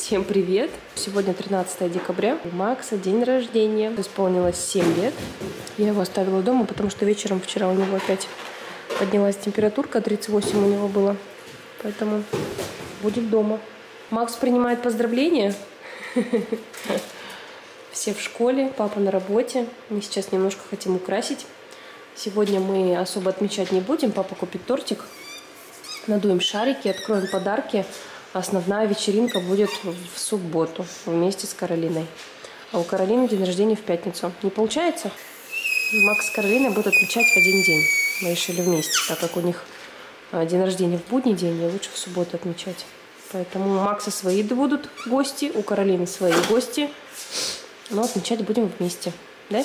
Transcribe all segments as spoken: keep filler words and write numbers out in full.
Всем привет! Сегодня тринадцатое декабря. У Макса день рождения. Исполнилось семь лет. Я его оставила дома, потому что вечером вчера у него опять поднялась температурка. тридцать восемь у него было. Поэтому будет дома. Макс принимает поздравления. Все в школе, папа на работе. Мы сейчас немножко хотим украсить. Сегодня мы особо отмечать не будем. Папа купит тортик. Надуем шарики, откроем подарки. Основная вечеринка будет в субботу вместе с Каролиной. А у Каролины день рождения в пятницу. Не получается? Макс с Каролиной будут отмечать в один день. Мы решили вместе, так как у них день рождения в будний день, и лучше в субботу отмечать. Поэтому у Макса свои будут гости, у Каролины свои гости. Но отмечать будем вместе. Да?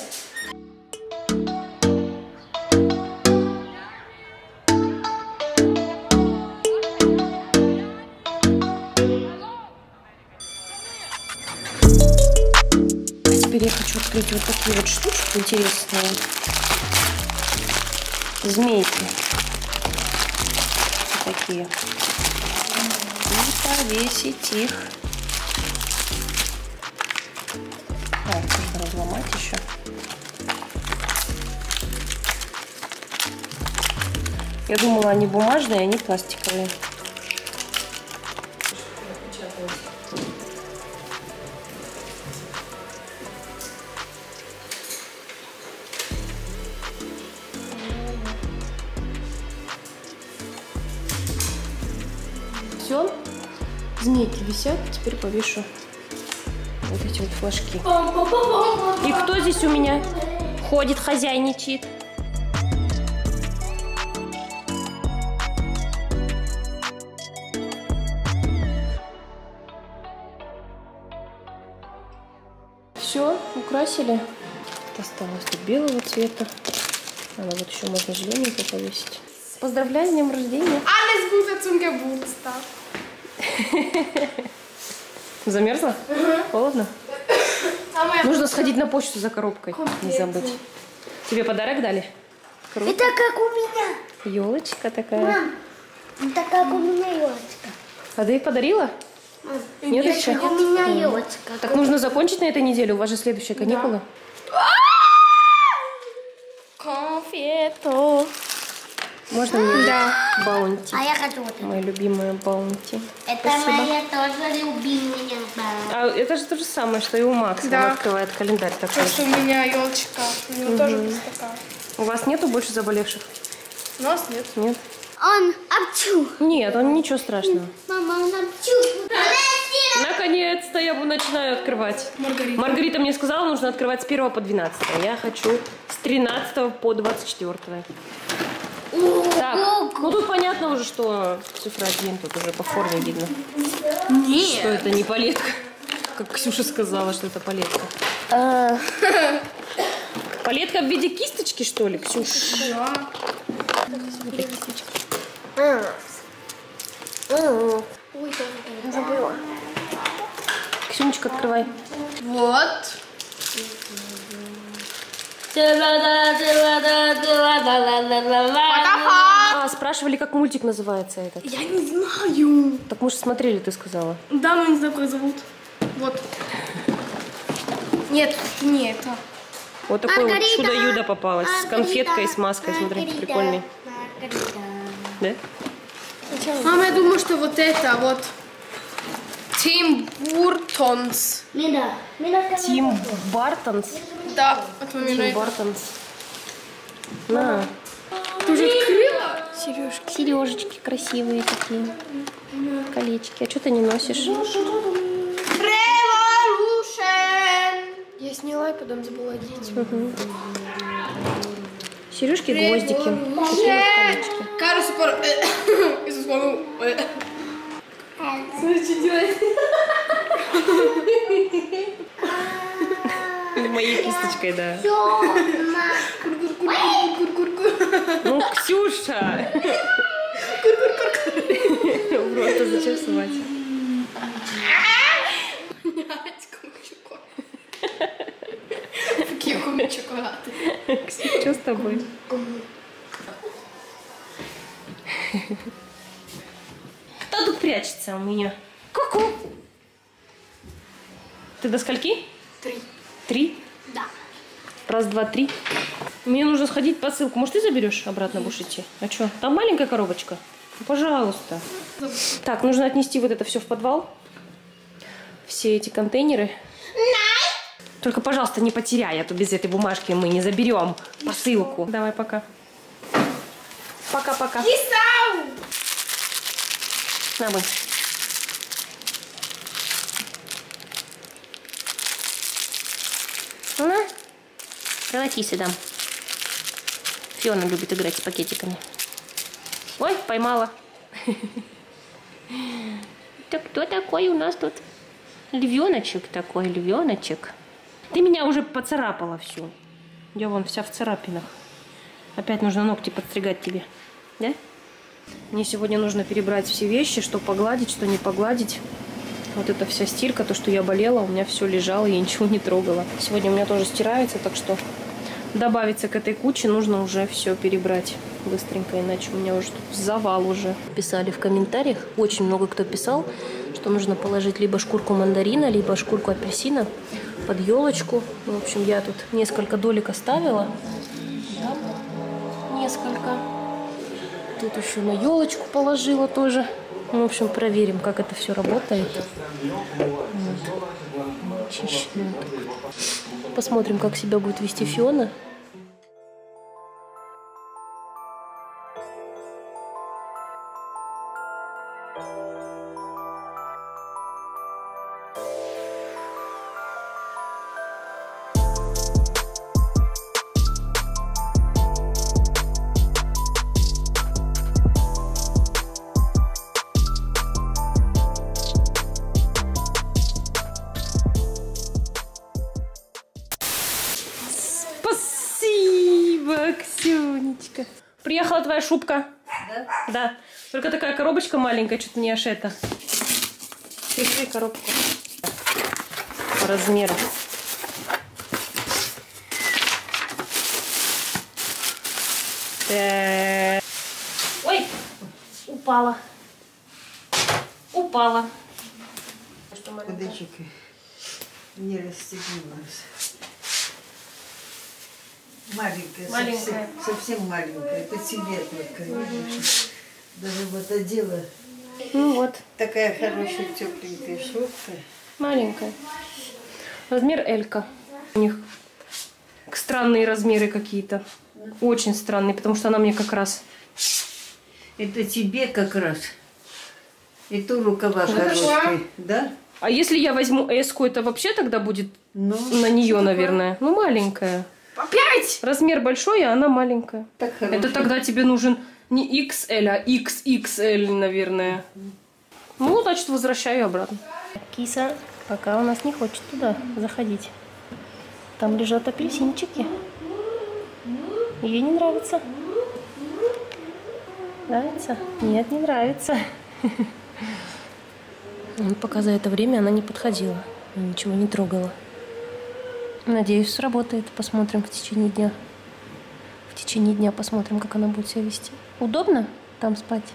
Теперь я хочу открыть вот такие вот штучки интересные. Змейки. Вот такие. И повесить их. Так, нужно разломать еще. Я думала, они бумажные, они пластиковые. Все, змейки висят, теперь повешу вот эти вот флажки. И кто здесь у меня ходит, хозяйничает? Все, украсили. Осталось тут белого цвета. А вот еще можно зелененькую повесить. Поздравляю с днем рождения. Alles Gute zum Geburtstag. Замерзла? Угу. Холодно? А Нужно сходить на почту за коробкой. Конфеты. Не забыть. Тебе подарок дали? Круто. Это как у меня. Елочка такая. Мам, это как у меня елочка. А ты их подарила? Мам, Нет это еще? как у меня елочка. Так нужно закончить на этой неделе. У вас же следующие каникулы. Конфету. Можно мне? Да. Баунти. А я хочу вот это. Моя любимая баунти. Это Спасибо. моя тоже любимая. А это же то же самое, что и у Макса. Да. Он открывает календарь такой. То, что у меня елочка. У него тоже будет такая. У вас нету больше заболевших? У нас нет. Нет? Он обчу. Нет, он ничего страшного. Мама, он обчу. Наконец-то я начинаю открывать. Маргарита. Маргарита мне сказала, нужно открывать с первого по двенадцатое. Я хочу с тринадцатого по двадцать четвёртое. Так, ну тут понятно уже, что цифра один, тут уже по форме видно. Нет. Что это не палетка. Как Ксюша сказала, что это палетка. Палетка в виде кисточки, что ли, Ксюша? Да. Смотри, кисточка. Ой, забыла. Ксюнечка, открывай. Вот. А, спрашивали, как мультик называется этот. Я не знаю. Так мы же смотрели, ты сказала. Да, но не знаю, как зовут. Вот. Нет, не это. Вот такое вот Маргарита, чудо-юдо попалось. С Маргарита, конфеткой, с маской. Смотри, Маргарита, прикольный. Маргарита. Да? Мама, я думаю, что вот это вот. Тим Буртонс. Мина, Мина, Тим Бартонс. Да, от маминой. Тим Бартонс. На. Ты уже открыла? Сережки. Сережечки красивые такие. Колечки. А что ты не носишь? Revolution. Я сняла и потом забыла одеть. Угу. Сережки, гвоздики. Такие вот колечки. Cara, super... Isso como... Смотри, что делает. Моей кисточкой, да. Мама. Ну, Ксюша! Просто зачем сувать? Какие шоколады. Что с тобой? Кто тут прячется у меня? Ку-ку! Ты до скольки? Три. Три? Да. Раз, два, три. Мне нужно сходить посылку. Может, ты заберешь обратно, будешь идти? А что? Там маленькая коробочка. Ну, пожалуйста. Так, нужно отнести вот это все в подвал. Все эти контейнеры. Только, пожалуйста, не потеряй, а то без этой бумажки мы не заберем посылку. Давай, пока. Пока-пока. На, мы. На. Давайте сюда. Фиона любит играть с пакетиками. Ой, поймала. Так кто такой у нас тут? Львеночек такой, львеночек. Ты меня уже поцарапала всю. Я вон вся в царапинах. Опять нужно ногти подстригать тебе. Да? Мне сегодня нужно перебрать все вещи, что погладить, что не погладить. Вот эта вся стирка, то, что я болела, у меня все лежало, я ничего не трогала. Сегодня у меня тоже стирается, так что добавиться к этой куче нужно уже все перебрать быстренько, иначе у меня уже тут завал уже. Писали в комментариях, очень много кто писал, что нужно положить либо шкурку мандарина, либо шкурку апельсина под елочку. В общем, я тут несколько долек оставила. Да, несколько. Тут еще на елочку положила тоже. В общем, проверим, как это все работает. Вот. Очищено. Посмотрим, как себя будет вести Фиона. Ксюнечка. Приехала твоя шубка. Да? Да. Только такая коробочка маленькая, что-то не аж это. Держи коробку. По размеру. Так. Ой, упала. Упала. Кудычек не расстегнулась. Маленькая, маленькая. Совсем, совсем маленькая. Это тебе только, видишь. Даже вот одела. Ну вот. Такая хорошая тепленькая шубка. Маленькая. Размер Элька. У них странные размеры какие-то. Очень странные, потому что она мне как раз... Это тебе как раз. И ту рукава короткая, да? А если я возьму эску, это вообще тогда будет ну, на нее, наверное? Ну, маленькая. Опять? Размер большой, а она маленькая. Так это тогда тебе нужен не икс эль, а икс икс эль, наверное. Ну, значит, возвращаю обратно. Киса пока у нас не хочет туда заходить. Там лежат апельсинчики. Ей не нравится. Нравится? Нет, не нравится. Пока за это время она не подходила. Ничего не трогала. Надеюсь, сработает. Посмотрим в течение дня. В течение дня посмотрим, как она будет себя вести. Удобно там спать?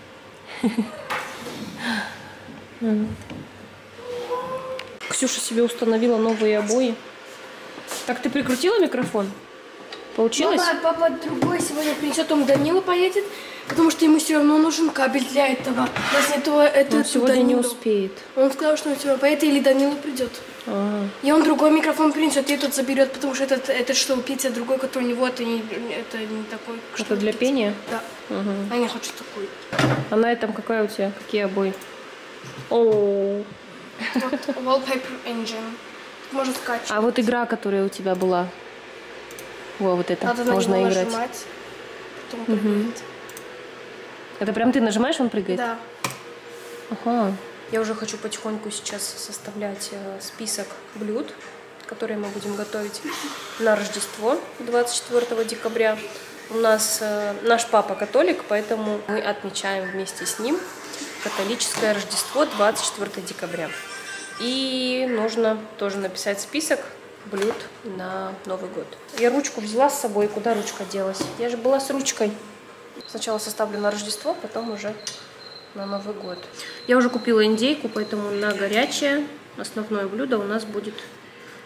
Ксюша себе установила новые обои. Так, ты прикрутила микрофон? Получилось? Мама, папа другой сегодня принесет, он Данила поедет, потому что ему все равно нужен кабель для этого. Если этого, это Он сегодня Данилу. не успеет. Он сказал, что он сегодня поедет или Данила придет. А-а-а. И он другой микрофон принесет, и этот заберет, потому что этот, этот что, пицца, другой, который у него, это не, это не такой. Это для пицца. пения? Да. Угу. А я хочу такой. А на этом какая у тебя? Какие обои? О. Вот Wallpaper Engine. Можно скачивать. А вот игра, которая у тебя была. Во, вот это. Надо можно на него играть. нажимать, потом Угу. прыгать. Это прям ты нажимаешь, он прыгает? Да. Ага. Я уже хочу потихоньку сейчас составлять э, список блюд, которые мы будем готовить на Рождество двадцать четвёртого декабря. У нас э, наш папа католик, поэтому мы отмечаем вместе с ним католическое Рождество двадцать четвёртого декабря. И нужно тоже написать список блюд на Новый год. Я ручку взяла с собой. Куда ручка делась? Я же была с ручкой. Сначала составлю на Рождество, потом уже на Новый год. Я уже купила индейку, поэтому на горячее основное блюдо у нас будет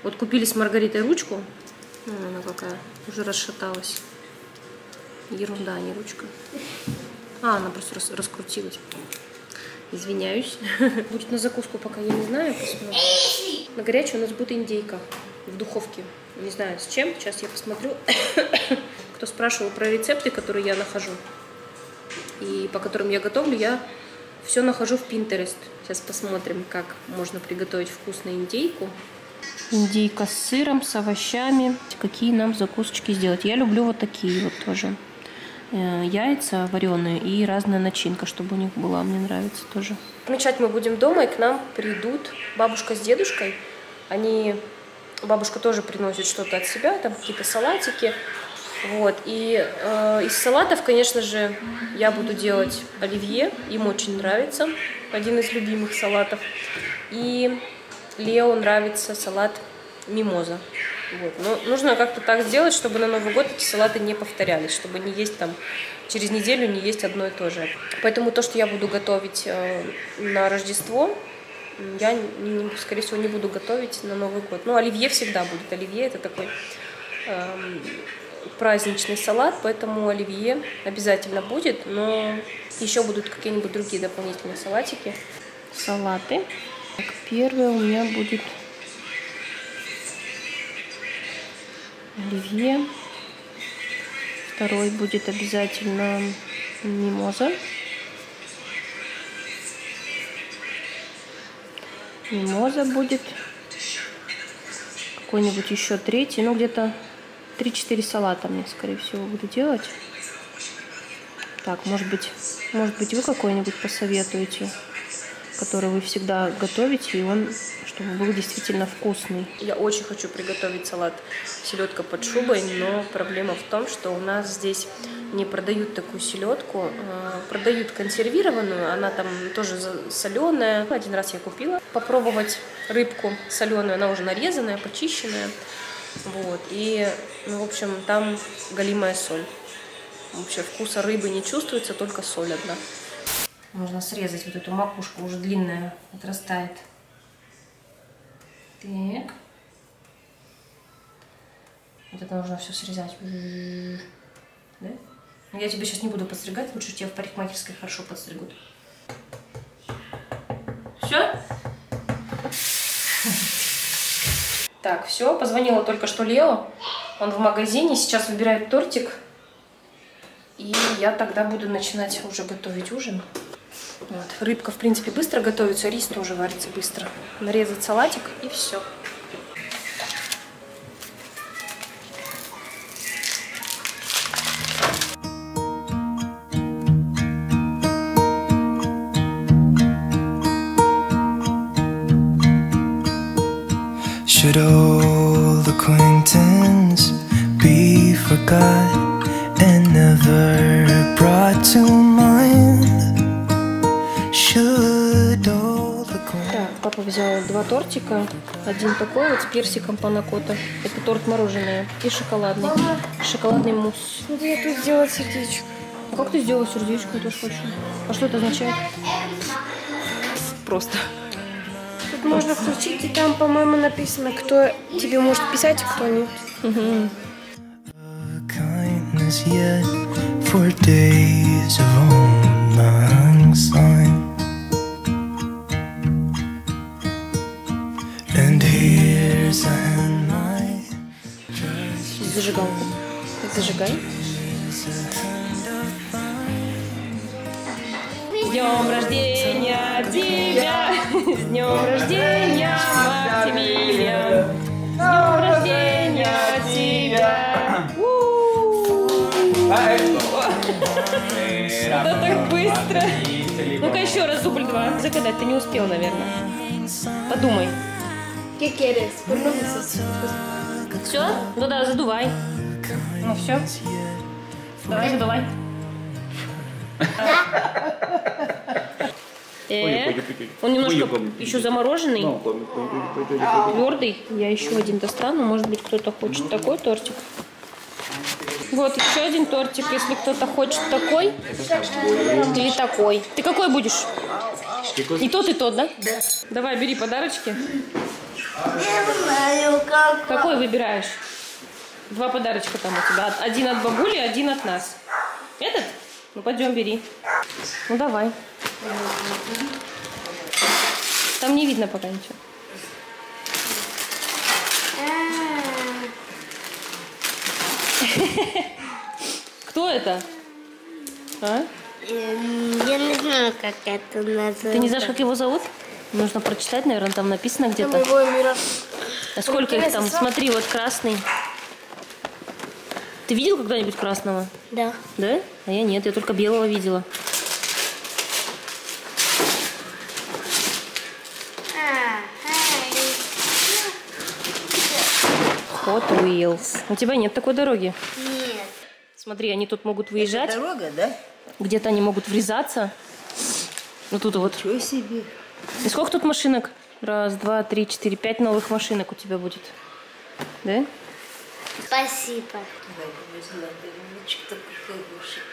Вот купили с Маргаритой ручку. Ну, она какая, уже расшаталась. Ерунда, а не ручка. А, она просто рас раскрутилась. Извиняюсь. Будет на закуску, пока я не знаю. Посмотрим. На горячую у нас будет индейка в духовке. Не знаю с чем. Сейчас я посмотрю. Кто спрашивал про рецепты, которые я нахожу и по которым я готовлю, я все нахожу в Pinterest. Сейчас посмотрим, как можно приготовить вкусную индейку. Индейка с сыром, с овощами. Какие нам закусочки сделать? Я люблю вот такие вот тоже. Яйца вареные и разная начинка, чтобы у них была. Мне нравится тоже. Отмечать мы будем дома, и к нам придут бабушка с дедушкой. Они... Бабушка тоже приносит что-то от себя, там какие-то салатики. Вот. И э, из салатов, конечно же, я буду делать оливье. Им очень нравится. Один из любимых салатов. И Лео нравится салат мимоза. Вот. Но нужно как-то так сделать, чтобы на Новый год эти салаты не повторялись, чтобы не есть там через неделю не есть одно и то же. Поэтому то, что я буду готовить э, на Рождество, я, не, скорее всего, не буду готовить на Новый год. Ну, оливье всегда будет. Оливье — это такой э, праздничный салат, поэтому оливье обязательно будет, но еще будут какие-нибудь другие дополнительные салатики. Салаты. Так, первое у меня будет оливье. Второй будет обязательно мимоза. Мимоза будет. Какой-нибудь еще третий. Ну, где-то три-четыре салата мне, скорее всего, буду делать. Так, может быть, может быть, вы какой-нибудь посоветуете, который вы всегда готовите, и он, чтобы был действительно вкусный. Я очень хочу приготовить салат селедка под шубой, но проблема в том, что у нас здесь не продают такую селедку, продают консервированную, она там тоже соленая. Один раз я купила попробовать рыбку соленую, она уже нарезанная, почищенная. Вот, и, ну, в общем, там галимая соль. Вообще вкуса рыбы не чувствуется, только соль одна. Можно срезать вот эту макушку, уже длинная, отрастает. Так. Вот это нужно все срезать. Да? Но я тебе сейчас не буду подстригать, лучше тебя в парикмахерской хорошо подстригут. Все? Так, все, позвонила только что Лео. Он в магазине, сейчас выбирает тортик. И я тогда буду начинать уже готовить ужин. Вот. Рыбка, в принципе, быстро готовится, рис тоже варится быстро. Нарезать салатик и все. Should old acquaintance be forgot and never brought to mind? Should old acquaintance... Так, папа взял два тортика. Один такой вот с персиком панна-котта. Это торт мороженое. И шоколадный. Шоколадный мусс. Вот я тут сделала сердечко. А как ты сделала сердечко? Я тоже хочу. А что это означает? Просто. Тут можно включить, и там, по-моему, написано, кто тебе может писать, а кто нет. Угу. Kindness yet for days of old lang syne. And here's a night. Зажигалку. Зажигай. С днем рождения тебя! С днем рождения, Максимилиан! С днем рождения тебя! Куда так быстро? Ну-ка еще раз дубль два. Загадать ты не успел, наверное. Подумай. ¿Qué quieres? Por lo menos. Все? Ну да, задувай. Ну все. Давай, задувай. Э, он немножко еще замороженный, твердый. Я еще один достану. Может быть, кто-то хочет такой тортик. Вот еще один тортик. Если кто-то хочет такой или такой. Ты какой будешь? И тот, и тот, да? Да. Давай, бери подарочки. Я знаю, как. Какой выбираешь? Два подарочка там у тебя. Один от бабули, один от нас. Этот? Ну, пойдем, бери. Ну, давай. Там не видно пока ничего. Кто это? А? Я не знаю, как это называется. Ты не знаешь, как его зовут? Нужно прочитать, наверное, там написано где-то. Моего мира. А сколько их там? Смотри, вот красный. Ты видел когда-нибудь красного? Да. Да? А я нет, я только белого видела. Hot Wheels. У тебя нет такой дороги? Нет. Смотри, они тут могут выезжать. Это дорога, да? Где-то они могут врезаться. Вот тут вот. Чего себе? И сколько тут машинок? Раз, два, три, четыре, пять новых машинок у тебя будет. Да? Спасибо. Давай, повезла, ручка-то хорошая.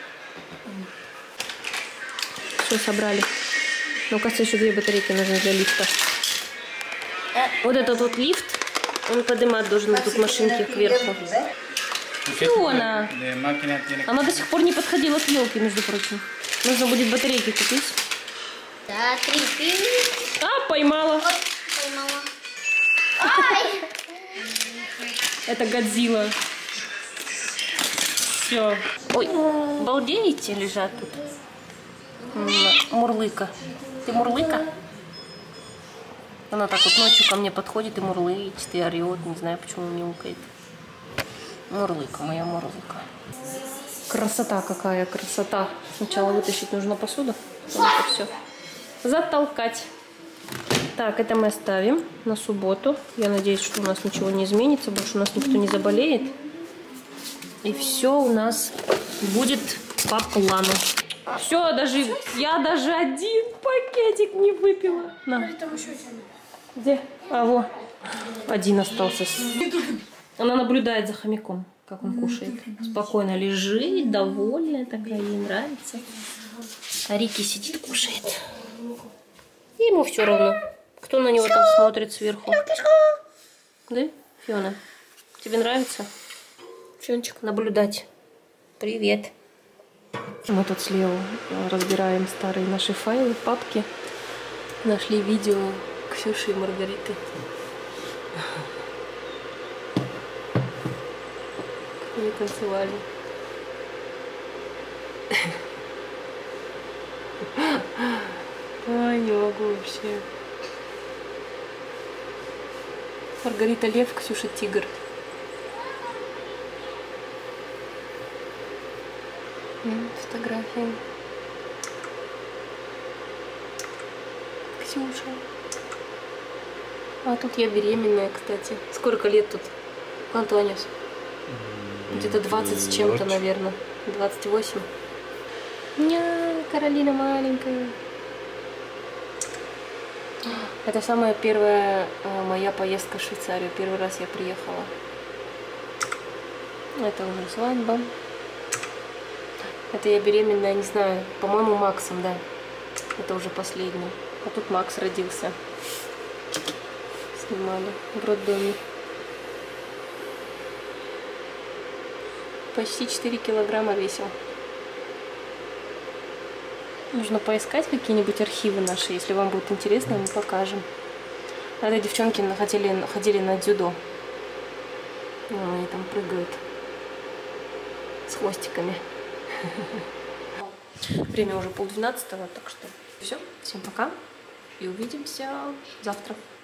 Все, собрали. Ну, кажется, еще две батарейки нужны для лифта. Вот этот вот лифт, он поднимать должен вот тут машинки кверху. Фиона! Она до сих пор не подходила к елке, между прочим. Нужно будет батарейки купить. Да, три пи. А, поймала. Поймала. Ай! Это Годзилла. Все. Ой, балдеете лежат тут. М, Мурлыка. Ты мурлыка? Она так вот ночью ко мне подходит и мурлычет, и орет. Не знаю, почему мяукает. Мурлыка, моя мурлыка. Красота какая, красота. Сначала вытащить нужно посуду, потом это все затолкать. Так, это мы оставим на субботу. Я надеюсь, что у нас ничего не изменится, больше у нас никто не заболеет. И все у нас будет по плану. Все, даже я даже один пакетик не выпила. На. Где? А, во. Один остался. Она наблюдает за хомяком, как он кушает. Спокойно лежит, довольная такая, ей нравится. А Рики сидит, кушает. И ему все равно. Кто на него там смотрит сверху? Да, Фиона? Тебе нравится? Фиончик, наблюдать. Привет. Мы тут с Лео разбираем старые наши файлы, папки. Нашли видео Ксюши и Маргариты. Как они танцевали. Ой, не могу вообще. Маргарита лев, Ксюша тигр. Фотографии. Ксюша. А тут я беременная, кстати. Сколько лет тут, Антониус? Где-то двадцать с чем-то, наверное. двадцать восемь. Ня, Каролина маленькая. Это самая первая а, моя поездка в Швейцарию. Первый раз я приехала. Это уже свадьба. Это я беременная, не знаю, по-моему, Максом, да. Это уже последний. А тут Макс родился. Снимали в роддоме. Почти четыре килограмма весил. Нужно поискать какие-нибудь архивы наши. Если вам будет интересно, мы покажем. А это девчонки ходили, ходили на дзюдо. Ну, они там прыгают с хвостиками. Время уже полдвенадцатого, так что все. Всем пока и увидимся завтра.